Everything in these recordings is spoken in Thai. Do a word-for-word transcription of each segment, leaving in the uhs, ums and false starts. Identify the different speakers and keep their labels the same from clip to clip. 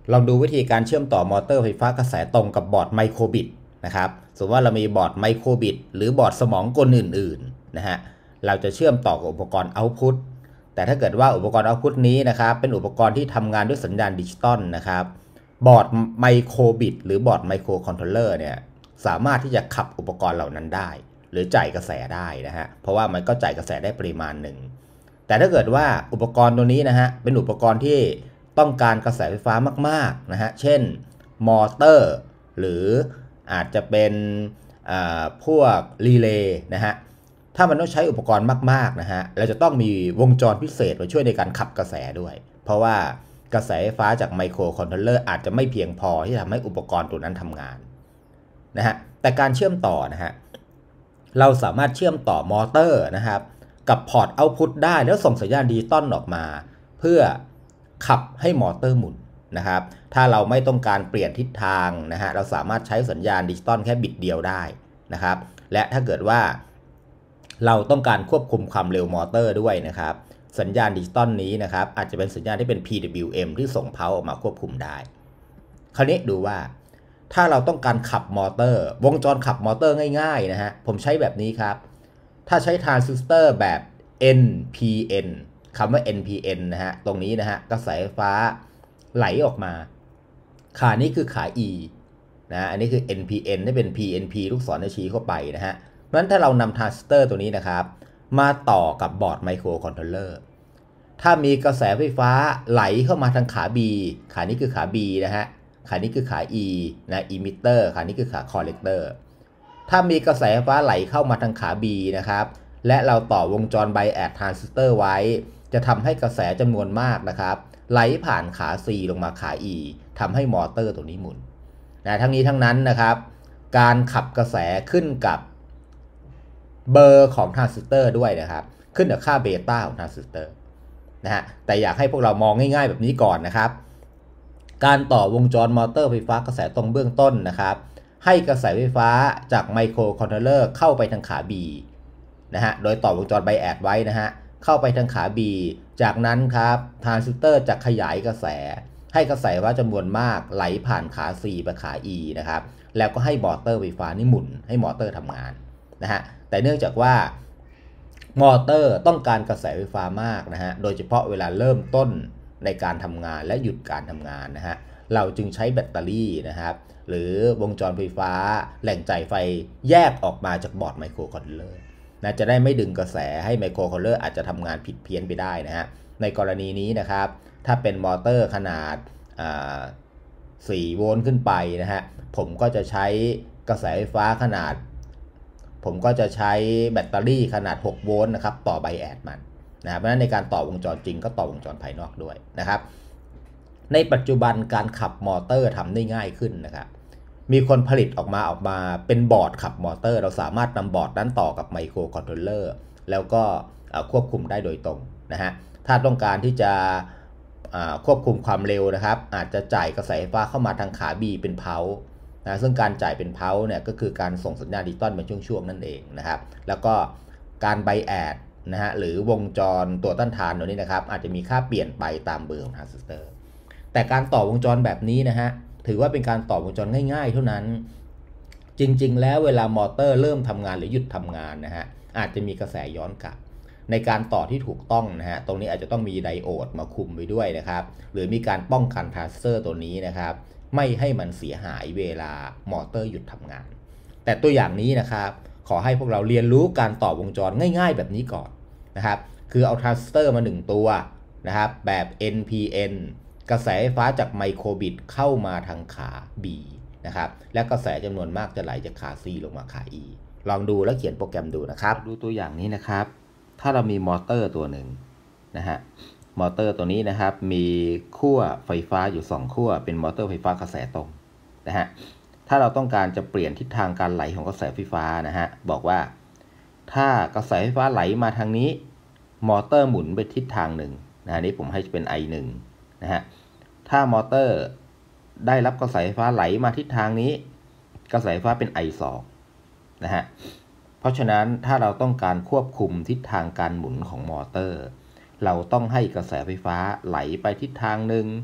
Speaker 1: ลองดูวิธีการเชื่อมต่อมอเตอร์ไฟฟ้ากระแสตรงกับบอร์ดไมโครบิตนะครับสมมติว่าเรามีบอร์ดไมโครบิตหรือบอร์ดสมองกลอื่นๆนะฮะเราจะเชื่อมต่อกับอุปกรณ์เอาต์พุตแต่ถ้าเกิดว่าอุปกรณ์เอาต์พุตนี้นะครับเป็นอุปกรณ์ที่ทำงานด้วยสัญญาณดิจิตอลนะครับบอร์ดไมโครบิตหรือบอร์ดไมโครคอนโทรลเลอร์เนี่ยสามารถที่จะขับอุปกรณ์เหล่านั้นได้หรือจ่ายกระแสได้นะฮะเพราะว่ามันก็จ่ายกระแสได้ปริมาณหนึ่งแต่ถ้าเกิดว่าอุปกรณ์ตัวนี้นะฮะเป็นอุปกรณ์ที่ต้องการกระแสไฟฟ้ามากๆนะฮะเช่นมอเตอร์หรืออาจจะเป็นพวกรีเลย์นะฮะถ้ามันต้องใช้อุปกรณ์มากๆนะฮะเราจะต้องมีวงจรพิเศษมาช่วยในการขับกระแสด้วยเพราะว่ากระแสไฟฟ้าจากไมโครคอนโทรลเลอร์อาจจะไม่เพียงพอที่ทำให้อุปกรณ์ตัวนั้นทำงานนะฮะแต่การเชื่อมต่อนะฮะเราสามารถเชื่อมต่อมอเตอร์นะครับกับพอร์ตเอาต์พุตได้แล้วส่งสัญญาณดิจิตอลออกมาเพื่อขับให้มอเตอร์หมุนนะครับถ้าเราไม่ต้องการเปลี่ยนทิศทางนะฮะเราสามารถใช้สัญญาณดิจิตอลแค่บิตเดียวได้นะครับและถ้าเกิดว่าเราต้องการควบคุมความเร็วมอเตอร์ด้วยนะครับสัญญาณดิจิตอลนี้นะครับอาจจะเป็นสัญญาณที่เป็น พี ดับเบิลยู เอ็ม ที่ส่งเพาออกมาควบคุมได้คราวนี้ดูว่าถ้าเราต้องการขับมอเตอร์วงจรขับมอเตอร์ง่ายๆนะฮะผมใช้แบบนี้ครับถ้าใช้ทรานซิสเตอร์แบบ เอ็น พี เอ็น คำว่า เอ็น พี เอ็น นะฮะตรงนี้นะฮะกระแสไฟฟ้าไหลออกมาขานี้คือขา E นะอันนี้คือ เอ็น พี เอ็น ที่เป็น พี เอ็น พี ลูกศรชี้เข้าไปนะฮะเพราะฉะนั้นถ้าเรานำทรานซิสเตอร์ตัวนี้นะครับมาต่อกับบอร์ดไมโครคอนโทรลเลอร์ถ้ามีกระแสไฟฟ้าไหลเข้ามาทางขา B ขานี้คือขา B นะฮะขานี้คือขา E นะ emitter ขานี้คือขา collector ถ้ามีกระแสไฟฟ้าไหลเข้ามาทางขา B นะครับและเราต่อวงจรไบแอดทรานซิสเตอร์ไว้จะทำให้กระแสจำนวนมากนะครับไหลผ่านขา C ลงมาขา E ทำให้มอเตอร์ตัวนี้หมุนนะทั้งนี้ทั้งนั้นนะครับการขับกระแสขึ้นกับเบอร์ของทรานซิสเตอร์ด้วยนะครับขึ้นกับค่าเบต้าของทรานซิสเตอร์นะฮะแต่อยากให้พวกเรามองง่ายๆแบบนี้ก่อนนะครับการต่อวงจรมอเตอร์ไฟฟ้ากระแสตรงเบื้องต้นนะครับให้กระแสไฟฟ้าจากไมโครคอนโทรลเลอร์เข้าไปทางขา B นะฮะโดยต่อวงจรไบแอดไว้นะฮะเข้าไปทางขา B จากนั้นครับทรานซิสเตอร์จะขยายกระแสให้กระแสไฟฟ้าจำนวนมากไหลผ่านขา C ไปขา E นะครับแล้วก็ให้มอเตอร์ไฟฟ้านี่หมุนให้มอเตอร์ทำงานนะฮะแต่เนื่องจากว่ามอเตอร์ต้องการกระแสไฟฟ้ามากนะฮะโดยเฉพาะเวลาเริ่มต้นในการทำงานและหยุดการทำงานนะฮะเราจึงใช้แบตเตอรี่นะครับหรือวงจรไฟฟ้าแหล่งจ่ายไฟแยกออกมาจากบอร์ดไมโครคอนโทรลเลอร์นะจะได้ไม่ดึงกระแสให้ไมโครคอนโทรลเลอร์อาจจะทำงานผิดเพี้ยนไปได้นะฮะในกรณีนี้นะครับถ้าเป็นมอเตอร์ขนาดสี่โวลต์ขึ้นไปนะฮะผมก็จะใช้กระแสไฟฟ้าขนาดผมก็จะใช้แบตเตอรี่ขนาดหกโวลต์นะครับต่อไบแอดมันนะเพราะฉะนั้นในการต่อวงจรจริงก็ต่อวงจรภายนอกด้วยนะครับในปัจจุบันการขับมอเตอร์ทำได้ง่ายขึ้นนะครับมีคนผลิตออกมาออกมาเป็นบอร์ดขับมอเตอร์เราสามารถนำบอร์ดนั้นต่อกับไมโครคอนโทรลเลอร์แล้วก็ควบคุมได้โดยตรงนะฮะถ้าต้องการที่จะควบคุมความเร็วนะครับอาจจะจ่ายกระแสไฟฟ้าเข้ามาทางขา B เป็นเพานะซึ่งการจ่ายเป็นเพาเนี่ยก็คือการส่งสัญญาณดิจิตอลเป็นช่วงๆนั่นเองนะครับแล้วก็การไบแอดนะฮะหรือวงจรตัวต้านทานตัวนี้นะครับอาจจะมีค่าเปลี่ยนไปตามเบอร์ของทรานซิสเตอร์แต่การต่อวงจรแบบนี้นะฮะถือว่าเป็นการต่อวงจรง่ายๆเท่านั้นจริงๆแล้วเวลามอเตอร์เริ่มทำงานหรือหยุดทำงานนะฮะอาจจะมีกระแสย้อนกลับในการต่อที่ถูกต้องนะฮะตรงนี้อาจจะต้องมีไดโอดมาคุมไว้ด้วยนะครับหรือมีการป้องกันทรานซิสเตอร์ตัวนี้นะครับไม่ให้มันเสียหายเวลามอเตอร์หยุดทำงานแต่ตัวอย่างนี้นะครับขอให้พวกเราเรียนรู้การต่อวงจรง่ายๆแบบนี้ก่อนนะครับคือเอาทรานซิสเตอร์มาหนึ่งตัวนะครับแบบ เอ็น พี เอ็น กระแสไฟฟ้าจากไมโครบิตเข้ามาทางขา B นะครับและกระแสจำนวนมากจะไหลจากขา C ลงมาขา E ลองดูแล้วเขียนโปรแกรมดูนะครับดูตัวอย่างนี้นะครับถ้าเรามีมอเตอร์ตัวหนึ่งนะฮะมอเตอร์ตัวนี้นะครับมีขั้วไฟฟ้าอยู่สองขั้วเป็นมอเตอร์ไฟฟ้ากระแสตรงนะฮะถ้าเราต้องการจะเปลี่ยนทิศทางการไหลของกระแสไฟฟ้านะฮะบอกว่าถ้ากระแสไฟฟ้าไหลมาทางนี้มอเตอร์หมุนไปทิศทางหนึ่งนะนี้ผมให้เป็น ไอ หนึ่ง นะฮะถ้ามอเตอร์ได้รับกระแสไฟฟ้าไหลมาทิศทางนี้กระแสไฟฟ้าเป็น ไอ สอง นะฮะเพราะฉะนั้นถ้าเราต้องการควบคุมทิศทางการหมุนของมอเตอร์เราต้องให้กระแสไฟฟ้าไหลไปทิศทางหนึ่ง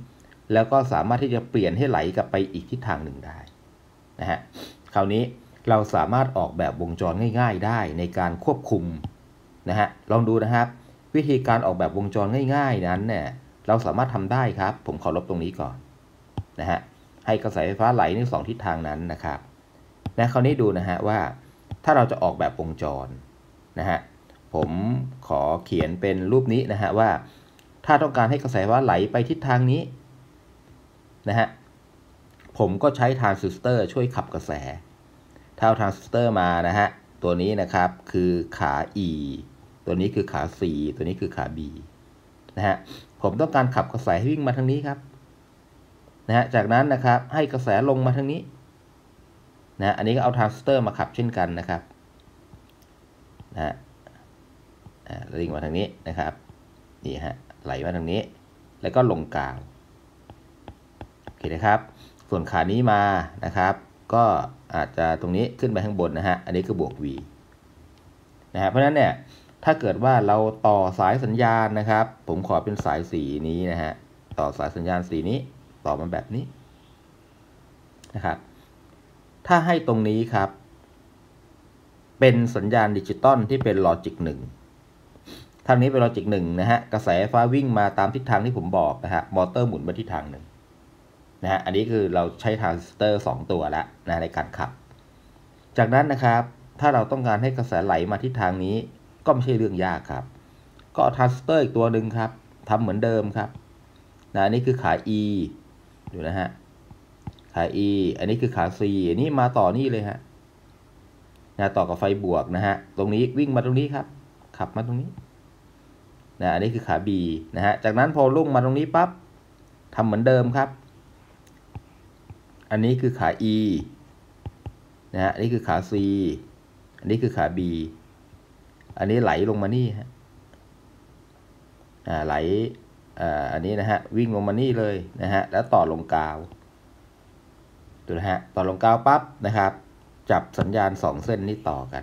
Speaker 1: แล้วก็สามารถที่จะเปลี่ยนให้ไหลกลับไปอีกทิศทางหนึ่งได้นะฮะคราวนี้เราสามารถออกแบบวงจรง่ายๆได้ในการควบคุมนะฮะลองดูนะครับวิธีการออกแบบวงจรง่ายๆนั้นเนี่ยเราสามารถทำได้ครับผมขอลบตรงนี้ก่อนนะฮะให้กระแสไฟฟ้าไหลในสองทิศทางนั้นนะครับและคราวนี้ดูนะฮะว่าถ้าเราจะออกแบบวงจรนะฮะผมขอเขียนเป็นรูปนี้นะฮะว่าถ้าต้องการให้กระแสไฟฟ้าไหลไปทิศทางนี้นะฮะผมก็ใช้ทรานซิสเตอร์ช่วยขับกระแสถ้าเอาทรานซิสเตอร์มานะฮะตัวนี้นะครับคือขา E ตัวนี้คือขา C ตัวนี้คือขา B นะฮะผมต้องการขับกระแสให้วิ่งมาทางนี้ครับนะฮะจากนั้นนะครับให้กระแสลงมาทางนี้นะอันนี้ก็เอาทรานซิสเตอร์มาขับเช่นกันนะครับนะฮะวิ่งมาทางนี้นะครับนี่ฮะไหลมาทางนี้แล้วก็ลงกลางโอเคนะครับส่วนขานี้มานะครับก็อาจจะตรงนี้ขึ้นไปข้างบนนะฮะอันนี้คือบวก V นะฮะเพราะฉะนั้นเนี่ยถ้าเกิดว่าเราต่อสายสัญญาณนะครับผมขอเป็นสายสีนี้นะฮะต่อสายสัญญาณสีนี้ต่อมาแบบนี้นะครับถ้าให้ตรงนี้ครับเป็นสัญญาณดิจิตอลที่เป็นลอจิกหนึ่งทางนี้เป็นลอจิกหนึ่งนะฮะกระแสไฟฟ้าวิ่งมาตามทิศทางที่ผมบอกนะฮะมอเตอร์หมุนไปทิศทางหนึ่งนะฮะอันนี้คือเราใช้ทรานซิสเตอร์สองตัวแล้วนะในการขับจากนั้นนะครับถ้าเราต้องการให้กระแสไหลมาทิศทางนี้ก็ไม่ใช่เรื่องยากครับก็ทรานซิสเตอร์อีกตัวหนึ่งครับทำเหมือนเดิมครับนะอันนี้คือขา E ดูนะฮะขา E อันนี้คือขา C อันนี้มาต่อนี่เลยฮะนะต่อกับไฟบวกนะฮะตรงนี้วิ่งมาตรงนี้ครับขับมาตรงนี้นะอันนี้คือขา B นะฮะจากนั้นพอลุ่งมาตรงนี้ปั๊บทำเหมือนเดิมครับอันนี้คือขา E นะฮะอันนี้คือขา C อันนี้คือขา B อันนี้ไหลลงมานี่ฮะอ่าไหลอ่าอันนี้นะฮะวิ่งลงมานี่เลยนะฮะแล้วต่อลงกาวดูนะฮะต่อลงกาวปั๊บนะครับจับสัญญาณสองเส้นนี้ต่อกัน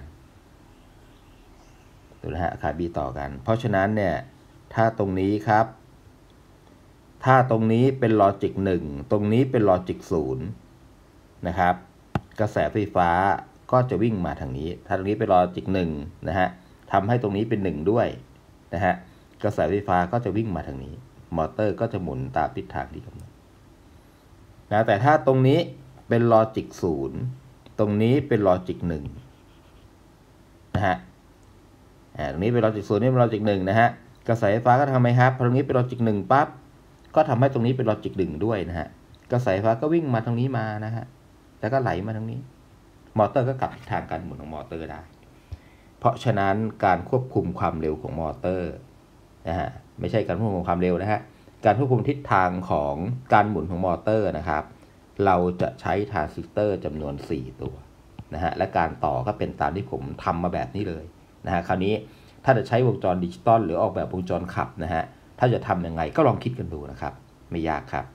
Speaker 1: ดูนะฮะขา B ต่อกันเพราะฉะนั้นเนี่ยถ้าตรงนี้ครับถ้าตรงนี้เป็นลอจิกหนึ่งตรงนี้เป็นลอจิกศูนย์นะครับกระแสไฟฟ้าก็จะวิ่งมาทางนี้ถ้าตรงนี้เป็นลอจิกหนึ่งนะฮะทำให้ตรงนี้เป็นหนึ่งด้วยนะฮะกระแสไฟฟ้าก็จะวิ่งมาทางนี้มอเตอร์ก็จะหมุนตามทิศทางที่กำหนดนะแต่ถ้าตรงนี้เป็นลอจิกศูนย์ตรงนี้เป็นลอจิกหนึ่งนะฮะตรงนี้เป็นลอจิกศูนย์นี่เป็นลอจิกหนึ่งนะฮะกระแสไฟฟ้าก็ทำไมครับตรงนี้เป็นลอจิกหนึ่งปั๊บก็ทำให้ตรงนี้เป็นลอจิกหนึ่งด้วยนะฮะกระแสไฟฟ้าก็วิ่งมาทางนี้มานะฮะแล้วก็ไหลมาทางนี้มอเตอร์ก็กลับทิศทางการหมุนของมอเตอร์ได้เพราะฉะนั้นการควบคุมความเร็วของมอเตอร์นะฮะไม่ใช่การควบคุมความเร็วนะฮะการควบคุมทิศทางของการหมุนของมอเตอร์นะครับเราจะใช้ทรานซิสเตอร์จำนวนสี่ตัวนะฮะและการต่อก็เป็นตามที่ผมทำมาแบบนี้เลยนะฮะคราวนี้ถ้าจะใช้วงจรดิจิตอลหรือออกแบบวงจรขับนะฮะถ้าจะทำยังไงก็ลองคิดกันดูนะครับไม่ยากครับ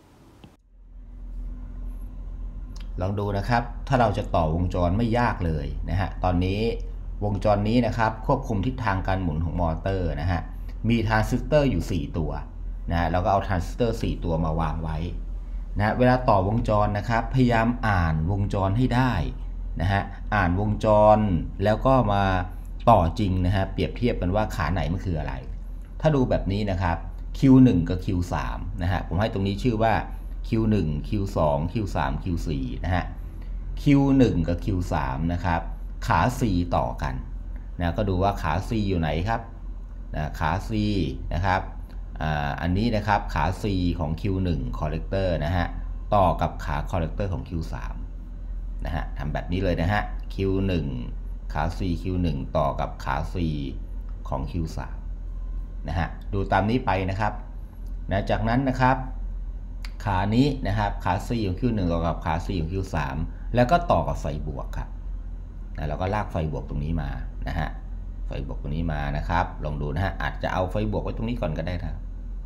Speaker 1: ลองดูนะครับถ้าเราจะต่อวงจรไม่ยากเลยนะฮะตอนนี้วงจรนี้นะครับควบคุมทิศทางการหมุนของมอเตอร์นะฮะมีทรานซิสเตอร์อยู่สี่ตัวนะฮะแล้วก็เอาทรานซิสเตอร์สี่ตัวมาวางไว้นะเวลาต่อวงจรนะครับพยายามอ่านวงจรให้ได้นะฮะอ่านวงจรแล้วก็มาต่อจริงนะฮะเปรียบเทียบกันว่าขาไหนมันคืออะไรถ้าดูแบบนี้นะครับ คิว หนึ่ง กับ คิว สาม นะฮะผมให้ตรงนี้ชื่อว่า คิว หนึ่ง คิว สอง คิว สาม คิว สี่ นะฮะ คิว หนึ่ง กับ คิว สาม นะครับขา C ต่อกันนะก็ดูว่าขา C อยู่ไหนครับนะขา C นะครับอ่าอันนี้นะครับขา C ของ คิว หนึ่ง collector นะฮะต่อกับขา collector ของ คิว สาม นะฮะทำแบบนี้เลยนะฮะ คิว หนึ่ง ขา C คิว หนึ่ง ต่อกับขา C ของ คิว สาม นะฮะดูตามนี้ไปนะครับนะจากนั้นนะครับขานี้นะครับขา C ของ คิว หนึ่ง ต่อกับขา C ของ คิว สาม แล้วก็ต่อกับไฟบวกครับนะเราก็ลากไฟบวกตรงนี้มานะฮะไฟบวกตรงนี้มานะครับลองดูนะฮะอาจจะเอาไฟบวกไว้ตรงนี้ก่อนก็ได้ครับ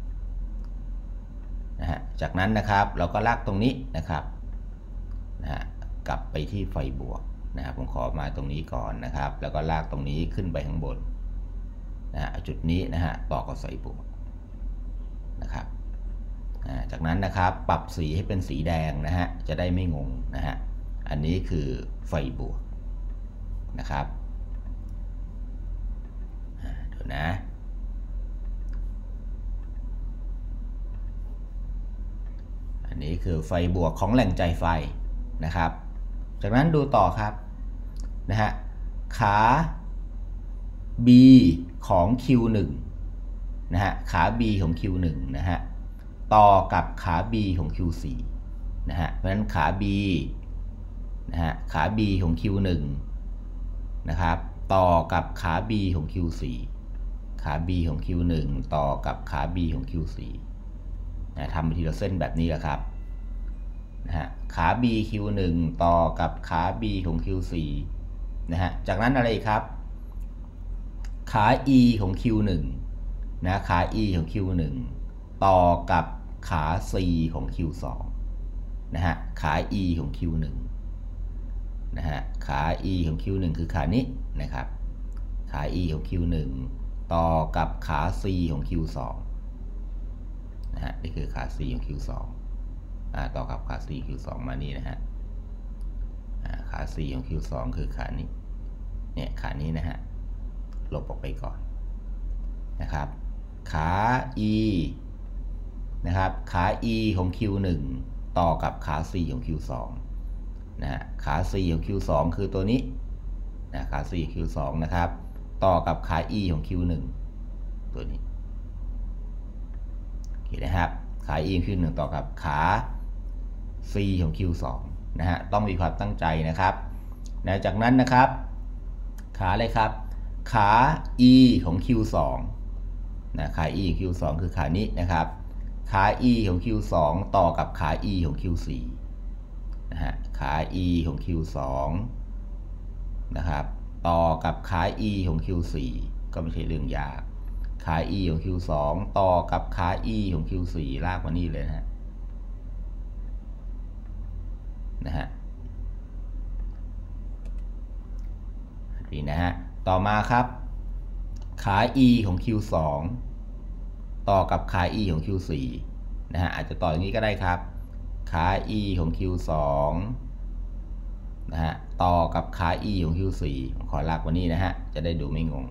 Speaker 1: นะฮะจากนั้นนะครับเราก็ลากตรงนี้นะครับนะฮะกลับไปที่ไฟบวกนะครับผมขอมาตรงนี้ก่อนนะครับแล้วก็ลากตรงนี้ขึ้นไปข้างบนนะฮะจุดนี้นะฮะต่อกับไฟบวกนะครับจากนั้นนะครับปรับสีให้เป็นสีแดงนะฮะจะได้ไม่งงนะฮะอันนี้คือไฟบวกนะครับเดี๋ยวนะอันนี้คือไฟบวกของแหล่งจ่ายไฟนะครับจากนั้นดูต่อครับนะฮะขา B ของ คิว หนึ่ง นะฮะขา B ของ คิว หนึ่ง นะฮะต่อกับขา B ของ คิว สี่ นะฮะเพราะฉะนั้นขา B นะฮะขา B ของ คิว หนึ่ง นะครับต่อกับขา B ของ คิว สี่ ขา B ของ คิว หนึ่ง ต่อกับขา B ของ คิว สี่ นะทำไปทีละเส้นแบบนี้แหละครับนะฮะขา B คิว หนึ่ง ต่อกับขา B ของ คิว สี่ นะฮะจากนั้นอะไรครับขา E ของ คิว หนึ่ง นะขา E ของ คิว หนึ่ง ต่อกับขา C ของ คิว สอง นะฮะขา E ของ คิว หนึ่ง นะฮะขา E ของ คิว หนึ่ง คือขานี้นะครับขา E ของ คิว หนึ่ง ต่อกับขา C ของ คิว สอง นะฮะนี่คือขา C ของ คิว สอง อ่าต่อกับขา C คิว สอง มานี่นะฮะอ่าขา C ของ คิว สอง คือขานี้เนี่ยขานี้นะฮะลบออกไปก่อนนะครับขา E นะครับขา E ของ คิว หนึ่ง ต่อกับขา C ของ คิว สอง นะฮะขา C ของ คิว สอง คือตัวนี้นะขา C คิว สอง นะครับต่อกับขา E ของ คิว หนึ่ง ตัวนี้โอเคนะครับขา E ของ คิว หนึ่ง ต่อกับขา C ของ คิว สอง นะฮะต้องมีความตั้งใจนะครับนะจากนั้นนะครับขาอะไรครับขา E ของ คิว สอง นะขา E ของ คิว สอง คือขานี้นะครับขา E ของ คิว สอง ต่อกับขา E ของ คิว สี่ นะฮะขา E ของ คิว สอง นะครับต่อกับขา E ของ คิว สี่ ก็ไม่ใช่เรื่องยากขา E ของ คิว สอง ต่อกับขา E ของ คิว สี่ ลากมานี่เลยนะฮะนะฮะนี่นะฮะต่อมาครับขา E ของ คิว สอง ต่อกับขา E ของ คิว สี่ นะฮะอาจจะต่ออย่างนี้ก็ได้ครับขา E ของ คิว สอง นะฮะต่อกับขา E ของ คิว สี่ ผมขอลากมานี่นะฮะจะได้ดูไม่งง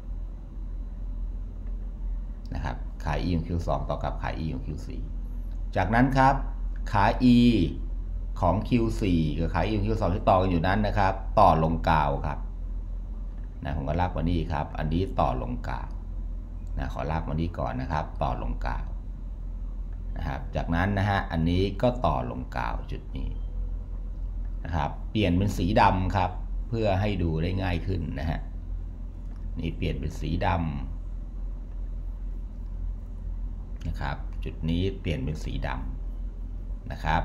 Speaker 1: นะครับขา E ของ คิว สอง ต่อกับขา E ของ คิว สี่ จากนั้นครับขา E ของ คิว สี่ กับขา E ของ คิว สอง ที่ต่อกันอยู่นั้นนะครับต่อลงกาวครับนะผมก็ลากมานี่ครับอันนี้ต่อลงกาวนะขอลากมานี่ก่อนนะครับต่อลงกาวนะครับจากนั้นนะฮะอันนี้ก็ต่อลงกาวจุดนี้นะครับเปลี่ยนเป็นสีดำครับเพื่อให้ดูได้ง่ายขึ้นนะฮะนี่เปลี่ยนเป็นสีดำนะครับจุดนี้เปลี่ยนเป็นสีดำนะครับ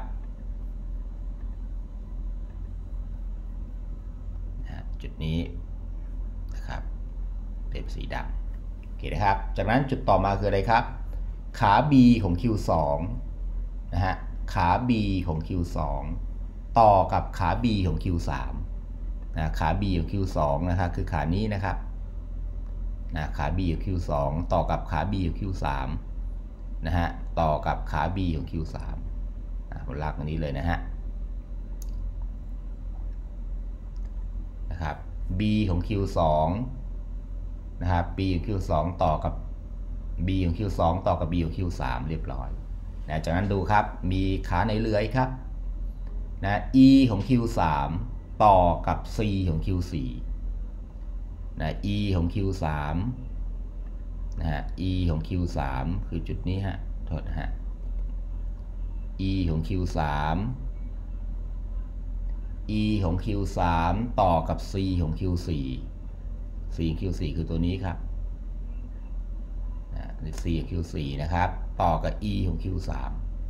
Speaker 1: นะจุดนี้นะครับเปลี่ยนเป็นสีดำโอเคนะครับจากนั้นจุดต่อมาคืออะไรครับขา B ของ คิว สอง นะฮะขา B ของ คิว สอง ต่อกับขา B ของ คิว สาม นะขา B ของ คิว สอง นะครับคือขานี้นะครับนะขา B ของ คิว สอง ต่อกับขา B ของ คิว สาม นะฮะต่อกับขา B ของ คิว สาม นะผมลากตรงนี้เลยนะฮะนะครับ B ของ คิว สอง นะครับ B ของ คิว สอง ต่อกับ B ของ คิว สอง ต่อกับ B ของ คิว สาม เรียบร้อยนะจากนั้นดูครับมีขาไหนเหลือครับนะ E ของ คิว สาม ต่อกับ C ของ คิว สี่ นะ E ของ คิว สาม นะฮะ E ของ คิว สาม คือจุดนี้ฮะโทษนะฮะ E ของ คิว สาม E ของ คิว สาม ต่อกับ C ของ คิว สี่ C ของ คิว สี่ คือตัวนี้ครับนะ C ของ คิว สี่ นะครับต่อกับ E ของ คิว สาม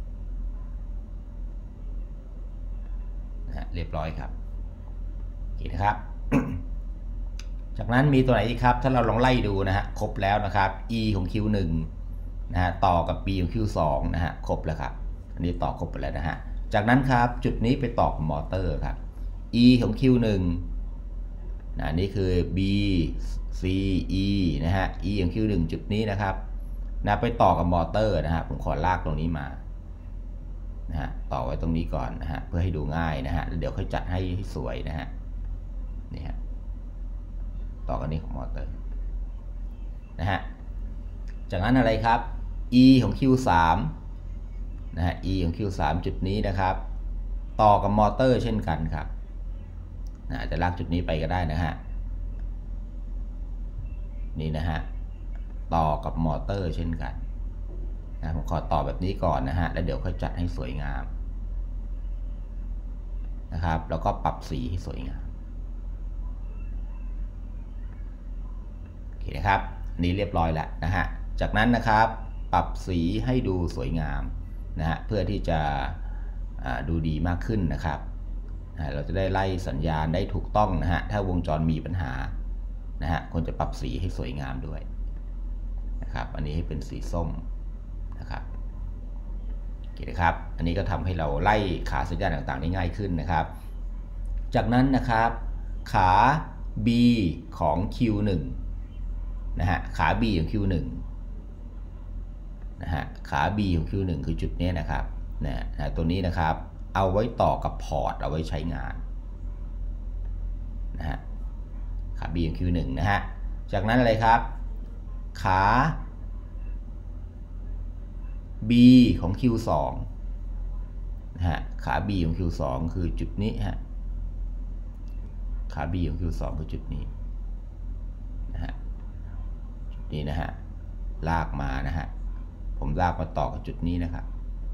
Speaker 1: นะฮะเรียบร้อยครับโอเคนะครับ จากนั้นมีตัวไหนอีกครับถ้าเราลองไล่ดูนะฮะครบแล้วนะครับ E ของ คิว หนึ่ง นะฮะต่อกับ B ของ คิว สอง นะฮะครบแล้วครับอันนี้ต่อครบไปแล้วนะฮะจากนั้นครับจุดนี้ไปต่อกับมอเตอร์ครับ E ของ คิว หนึ่ง นะนี่คือ B C E นะฮะ E ของ คิว หนึ่ง จุดนี้นะครับนะไปต่อกับมอเตอร์นะฮะผมขอลากตรงนี้มาต่อไว้ตรงนี้ก่อนนะฮะเพื่อให้ดูง่ายนะฮะเดี๋ยวค่อยจัดให้สวยนะฮะนี่ฮะต่อกันนี้ของมอเตอร์นะฮะจากนั้นอะไรครับ E ของ คิว สามนะฮะ E ของ คิว สาม จุดนี้นะครับต่อกับมอเตอร์เช่นกันครับนะจะลากจุดนี้ไปก็ได้นะฮะนี่นะฮะต่อกับมอเตอร์เช่นกันนะผมขอต่อแบบนี้ก่อนนะฮะแล้วเดี๋ยวค่อยจัดให้สวยงามนะครับแล้วก็ปรับสีให้สวยงามโอเคนะครับนี้เรียบร้อยแล้วนะฮะจากนั้นนะครับปรับสีให้ดูสวยงามนะฮะเพื่อที่จะดูดีมากขึ้นนะครับเราจะได้ไล่สัญญาณได้ถูกต้องนะฮะถ้าวงจรมีปัญหานะฮะควรจะปรับสีให้สวยงามด้วยนะครับอันนี้ให้เป็นสีส้มนะครับโอเคนะครับอันนี้ก็ทำให้เราไล่ขาสัญญาณต่างๆได้ง่ายขึ้นนะครับจากนั้นนะครับขา B ของ คิว หนึ่ง นะฮะขา B ของ คิว หนึ่ง นะฮะขา B ของ คิว หนึ่ง คือจุดนี้นะครับนะตัวนี้นะครับเอาไว้ต่อกับพอร์ตเอาไว้ใช้งานนะฮะขา B ของ คิว หนึ่ง นะฮะจากนั้นอะไรครับขา B ของ คิว สอง นะฮะขา B ของ คิว สอง คือจุดนี้ฮะขา B ของ คิว สอง คือจุดนี้นะฮะจุดนี้นะฮะลากมานะฮะผมลากมาต่อกับจุดนี้นะครับ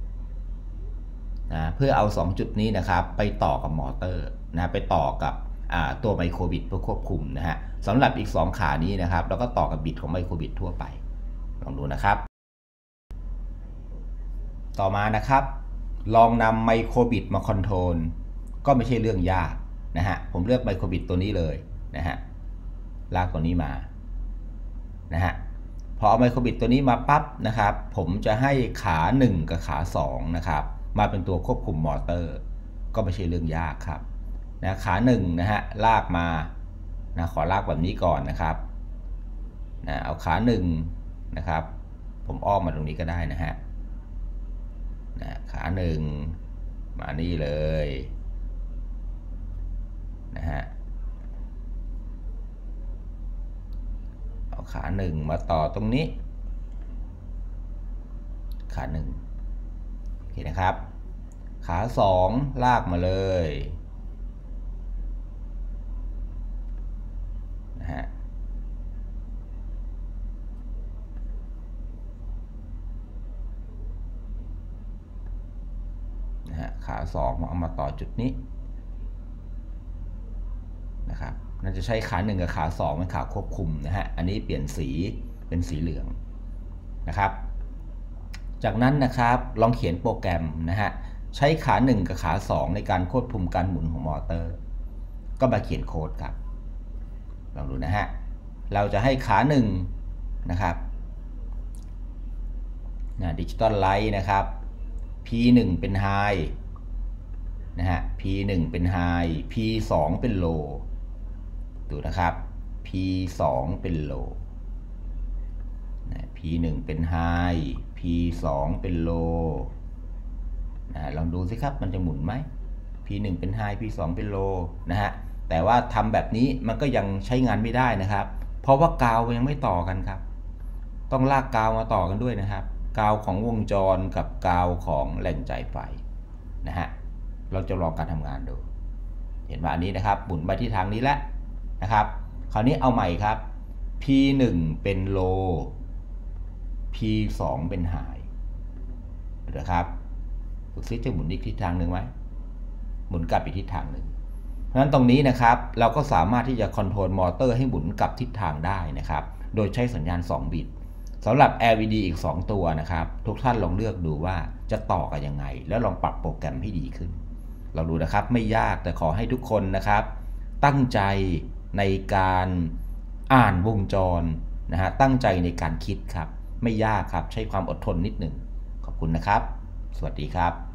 Speaker 1: นะเพื่อเอาสองจุดนี้นะครับไปต่อกับมอเตอร์นะไปต่อกับตัวไมโครบิตเพื่อควบคุมนะฮะสำหรับอีกสองขานี้นะครับแล้วก็ต่อกับบิตของไมโครบิตทั่วไปลองดูนะครับต่อมานะครับลองนำไมโครบิตมาคอนโทรลก็ไม่ใช่เรื่องยากนะฮะผมเลือกไมโครบิตตัวนี้เลยนะฮะลากตัวนี้มานะฮะพอเอาไมโครบิตตัวนี้มาปั๊บนะครับผมจะให้ขาหนึ่งกับขาสองนะครับมาเป็นตัวควบคุมมอเตอร์ก็ไม่ใช่เรื่องยากครับนะขาหนึ่งนะฮะลากมานะขอลากแบบนี้ก่อนนะครับนะเอาขาหนึ่งนะครับผมอ้อมมาตรงนี้ก็ได้นะฮะนะขาหนึ่งมานี่เลยนะฮะเอาขาหนึ่งมาต่อตรงนี้ขาหนึ่งโอเคนะครับขาสองลากมาเลยนะฮะนะฮะขาสองเอามาต่อจุดนี้นะครับน่าจะใช้ขาหนึ่งกับขาสองเป็นขาควบคุมนะฮะอันนี้เปลี่ยนสีเป็นสีเหลืองนะครับจากนั้นนะครับลองเขียนโปรแกรมนะฮะใช้ขาหนึ่งกับขาสองในการควบคุมการหมุนของมอเตอร์ก็มาเขียนโค้ดครับลองดูนะฮะเราจะให้ขาหนึ่งนะครับนะดิจิตอลไลท์นะครับ พี หนึ่ง เป็น High นะฮะ พี หนึ่ง เป็น High พี สอง เป็น Low ดูนะครับ พี สอง เป็น Low นะ พี หนึ่ง เป็น High พี สอง เป็น Low นะลองดูสิครับมันจะหมุนไหม พี หนึ่ง เป็น High พี สอง เป็น Low นะฮะแต่ว่าทำแบบนี้มันก็ยังใช้งานไม่ได้นะครับเพราะว่ากาวยังไม่ต่อกันครับต้องลากกาวมาต่อกันด้วยนะครับกาวของวงจรกับกาวของแหล่งจ่ายไฟนะฮะเราจะลองการทำงานดูเห็นว่าอันนี้นะครับหมุนไปที่ทางนี้แล้วนะครับคราวนี้เอาใหม่ครับ พี หนึ่ง เป็น low พี สอง เป็น high นะครับดูซิจะหมุนอีกทิศทางหนึ่งไหมหมุนกลับอีกทิศทางหนึ่งเพราะฉะนั้นตรงนี้นะครับเราก็สามารถที่จะคอนโทรลมอเตอร์ให้หมุนกลับทิศทางได้นะครับโดยใช้สัญญาณสองบิตสำหรับ แอล อี ดี อีกสองตัวนะครับทุกท่านลองเลือกดูว่าจะต่อกันยังไงแล้วลองปรับโปรแกรมให้ดีขึ้นเราดูนะครับไม่ยากแต่ขอให้ทุกคนนะครับตั้งใจในการอ่านวงจรนะฮะตั้งใจในการคิดครับไม่ยากครับใช้ความอดทนนิดหนึ่งขอบคุณนะครับสวัสดีครับ